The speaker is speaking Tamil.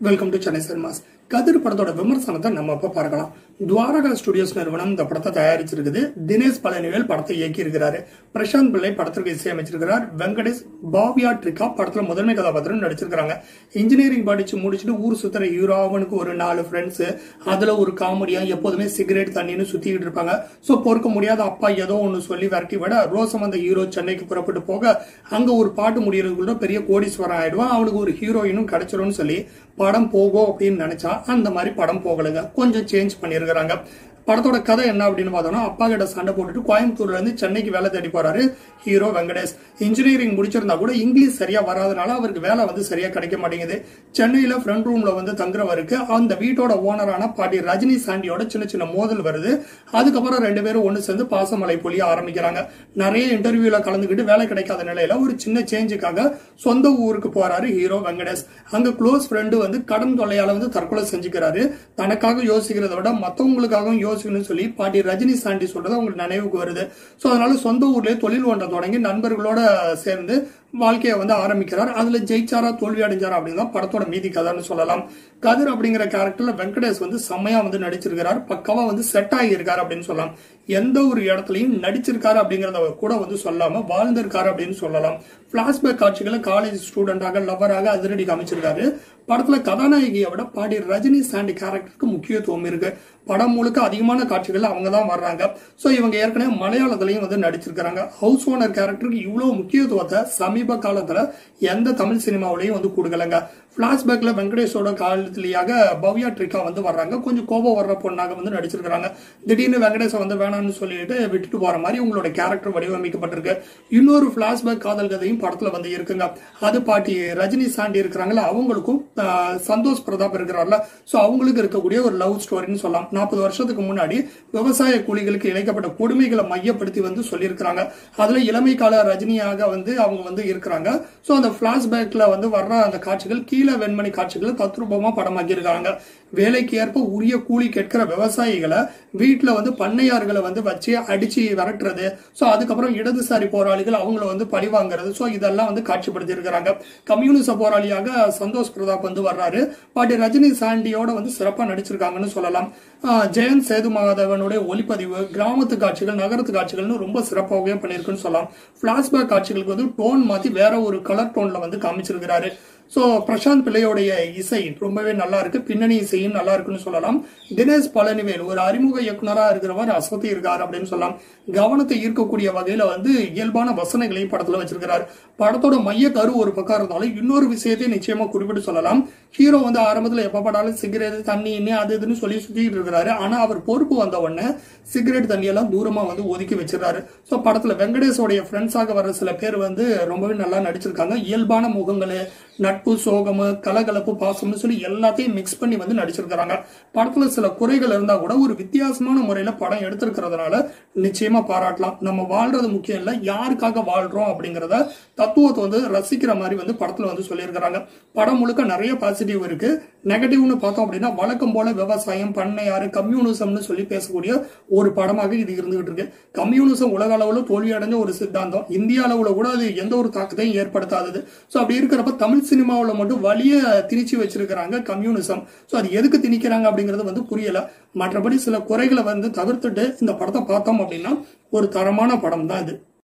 Welcome to Chennai cinemas. Kathir படத்தோட விமர்சனத்தை நம்ம இப்ப பார்க்கலாம். துவாரகா ஸ்டுடியோஸ் நிறுவனம் இந்த படத்தை தயாரிச்சிருக்குது. தினேஷ் பழனிவேல் படத்தை இயக்கி இருக்கிறாரு. பிரசாந்த் பிள்ளை படத்திற்கு இசையமைச்சிருக்கிறார். வெங்கடேஷ் பாவியா ட்ரிகா படத்துல முதன்மை கதாபாத்திரம் நடிச்சிருக்காங்க. இன்ஜினியரிங் படிச்சு முடிச்சுட்டு ஊர் சுத்துற ஹீரோ, அவனுக்கு ஒரு 4 ஃப்ரெண்ட்ஸ், அதுல ஒரு காமெடியா எப்போதுமே சிகரெட் தண்ணின்னு சுத்திக்கிட்டு இருப்பாங்க. சோ பொறுக்க முடியாத அப்பா ஏதோ ஒன்னு சொல்லி விரட்டி விட ரோசம் அந்த ஹீரோ சென்னைக்கு புறப்பட்டு போக அங்க ஒரு பாட்டு முடியறதுக்குள்ள பெரிய கோடீஸ்வரன் ஆயிடுவான். அவனுக்கு ஒரு ஹீரோயினும் கிடைச்சிரும்னு சொல்லி படம் போகும் அப்படின்னு நினைச்சா அந்த மாதிரி படம் போகலைங்க. கொஞ்சம் சேஞ்ச் பண்ணிருக்கிறாங்க. படத்தோட கதை என்ன அப்படின்னு பார்த்தோம்னா, அப்பா கிட்ட சண்டை போட்டுட்டு கோயம்புத்தூர்ல இருந்து சென்னைக்கு வேலை தேடி போறாரு ஹீரோ வெங்கடேஷ். இன்ஜினியரிங் முடிச்சிருந்தா கூட இங்கிலீஷ் சரியா வராதனால அவருக்கு வேலை சரியா கிடைக்க மாட்டேங்குது. சென்னையில ஃப்ரண்ட் ரூம்ல தங்குறவருக்கு அந்த வீட்டோட ஓனரான பாட்டி ரஜினி சாண்டியோட சின்ன சின்ன மோதல் வருது. அதுக்கப்புறம் 2 பேரும் ஒண்ணு சேர்ந்து பாசமலை பொழிய ஆரம்பிக்கிறாங்க. நிறைய இன்டர்வியூல கலந்துக்கிட்டு வேலை கிடைக்காத நிலையில ஒரு சின்ன சேஞ்சுக்காக சொந்த ஊருக்கு போறாரு ஹீரோ வெங்கடேஷ். அங்க க்ளோஸ் ஃப்ரெண்டு கடன் தொல்லையால தற்கொலை செஞ்சுக்கிறாரு. தனக்காக யோசிக்கிறத விட மத்தவங்களுக்காகவும் யோசிக்கணும்னு சொல்லி பாட்டி ரஜினி சாண்டி சொல்றது அவங்களுக்கு நினைவுக்கு வருது. சோ அதனால சொந்த ஊர்லயே தொழில் ஒன்றை தொடங்கி நண்பர்களோட சேர்ந்து வாழ்க்கையை ஆரம்பிக்கிறார். அதுல ஜெயிச்சாரா தோல்வி அடைஞ்சாரா அப்படின்னு படத்தோட மீதி கதைன்னு சொல்லலாம். கதிர் அப்படிங்கிற கேரக்டர்ல வெங்கடேஷ் செம்மையா நடிச்சிருக்கிறார். பக்காவா செட் ஆகியிருக்காரு அப்படின்னு சொல்லலாம். எந்த ஒரு இடத்துலயும் நடிச்சிருக்காரு அப்படிங்கறத கூட சொல்லாம வாழ்ந்திருக்காரு அப்படின்னு சொல்லலாம். பிளாஷ்பேக் காட்சிகளை காலேஜ் ஸ்டூடெண்டாக லவராக அதிரடி காமிச்சிருக்காரு. படத்துல கதாநாயகியை விட பாடி ரஜினி சாண்டி கேரக்டருக்கு முக்கியத்துவம் இருக்கு. படம் முழுக்க அதிகமான காட்சிகள் அவங்க தான் வர்றாங்க. சோ இவங்க ஏற்கனவே மலையாளத்திலையும் நடிச்சிருக்காங்க. ஹவுஸ் ஓனர் கேரக்டருக்கு இவ்வளவு முக்கியத்துவத்தை சமீப காலத்துல எந்த தமிழ் சினிமாவிலையும் கொடுக்கலங்க. பிளாஷ்பேக்ல வெங்கடேஷோட காலத்திலேயாக பவ்யா ட்ரிகா வர்றாங்க. கொஞ்சம் கோபம் வர்ற பொண்ணாக நடிச்சிருக்காங்க. திடீர்னு வெங்கடேஷ வேணாம்னு சொல்லிட்டு விட்டுட்டு போற மாதிரி உங்களோட கேரக்டர் வடிவமைக்கப்பட்டிருக்கு. இன்னொரு பிளாஷ்பேக் காதல் கதையும் படத்துல இருக்குங்க. அது பாட்டி ரஜினி சாண்டி இருக்கிறாங்கல்ல, அவங்களுக்கும் சந்தோஷ் பிரதாப் இருக்கிறார்ல, சோ அவங்களுக்கு இருக்கக்கூடிய ஒரு லவ் ஸ்டோரின்னு சொல்லலாம். 40 வருஷத்துக்கு முன்னாடி விவசாய கூலிகளுக்கு இழைக்கப்பட்ட கொடுமைகளை மையப்படுத்தி சொல்லியிருக்கிறாங்க. அதுல இளமை கால ரஜினியாக அவங்க இருக்கிறாங்க. சோ அந்த பிளாஷ்பேக்ல வர்ற அந்த காட்சிகள் கீழ வெண்மணி காட்சிகளை தத்ரூபமா படமாக்கி இருக்காங்க. வேலைக்கு ஏற்ப உரிய கூலி கேட்கிற விவசாயிகளை வீட்டுல பண்ணையார்களை வச்சு அடிச்சு விரட்டுறது. சோ அதுக்கப்புறம் இடதுசாரி போராளிகள் அவங்களை பழி வாங்குறது. சோ இதெல்லாம் காட்சிப்படுத்தி இருக்கிறாங்க. கம்யூனிச போராளியாக சந்தோஷ் பிரதாப் வர்றாரு. பாட்டி ரஜினி சாண்டியோட சிறப்பா நடிச்சிருக்காங்கன்னு சொல்லலாம். ஜெயந்த் சேது மாதவனுடைய ஒளிப்பதிவு, கிராமத்து காட்சிகள், நகரத்து காட்சிகள்னு ரொம்ப சிறப்பாகவே பண்ணிருக்குன்னு சொல்லலாம். பிளாஷ்பேக் காட்சிகளுக்கு டோன் மாத்தி வேற ஒரு கலர் டோன்ல காமிச்சிருக்கிறாரு. சோ பிரசாந்த் பிள்ளையோடைய இசை ரொம்பவே நல்லா இருக்கு. பின்னணி இசையும் நல்லா இருக்குன்னு சொல்லலாம். தினேஷ் பழனிவேல் ஒரு அறிமுக இயக்குனரா இருக்கிறவர் அசத்தி இருக்காரு அப்படின்னு சொல்லலாம். கவனத்தை ஈர்க்கக்கூடிய வகையில இயல்பான வசனங்களையும் படத்துல வச்சிருக்கிறார். படத்தோட மைய கரு ஒரு பக்கம் இருந்தாலும் இன்னொரு விஷயத்தை நிச்சயமா குறிப்பிட்டு சொல்லலாம். ஹீரோ ஆரம்பத்துல எப்ப படாலும் சிகரெட் தண்ணி அது இதுன்னு சொல்லி சுத்திட்டு இருக்கிறாரு. ஆனா அவர் பொறுப்பு வந்த உடனே சிகரெட் தண்ணி எல்லாம் தூரமா ஒதுக்கி வச்சிருக்காரு. சோ படத்துல வெங்கடேஷோடைய ஃப்ரெண்ட்ஸாக வர்ற சில பேர் ரொம்பவே நல்லா நடிச்சிருக்காங்க. இயல்பான முகங்கள், நட்பு, சோகமு, கலகலப்பு, பாசம்னு சொல்லி எல்லாத்தையும் மிக்ஸ் பண்ணி நடிச்சிருக்காங்க. படத்துல சில குறைகள் இருந்தா கூட ஒரு வித்தியாசமான முறையில படம் எடுத்திருக்கிறதுனால நிச்சயமா பாராட்டலாம். நம்ம வாழ்றது முக்கியம் இல்ல, யாருக்காக வாழ்றோம் அப்படிங்கறத தத்துவத்தை ரசிக்கிற மாதிரி படத்துல சொல்லியிருக்கிறாங்க. படம் முழுக்க நிறைய பாசிட்டிவ் இருக்கு. நெகட்டிவ்னு பார்த்தோம் அப்படின்னா வழக்கம் போல விவசாயம், பண்ணையாறு, கம்யூனிசம்னு சொல்லி பேசக்கூடிய ஒரு படமாக இது இருந்துகிட்டு இருக்கு. கம்யூனிசம் உலக அளவுல தோல்வி அடைஞ்ச ஒரு சித்தாந்தம். இந்திய அளவுல கூட அது எந்த ஒரு தாக்கத்தையும் ஏற்படுத்தாதது. சோ அப்படி இருக்கிறப்ப தமிழ் சினிமாவில் மட்டும் வலிய திணிச்சு வச்சிருக்கிறாங்க கம்யூனிசம். சோ அது எதுக்கு திணிக்கிறாங்க அப்படிங்கறது புரியல. மற்றபடி சில குறைகளை தவிர்த்துட்டு இந்த படத்தை பார்த்தோம் அப்படின்னா ஒரு தரமான படம் தான் இது.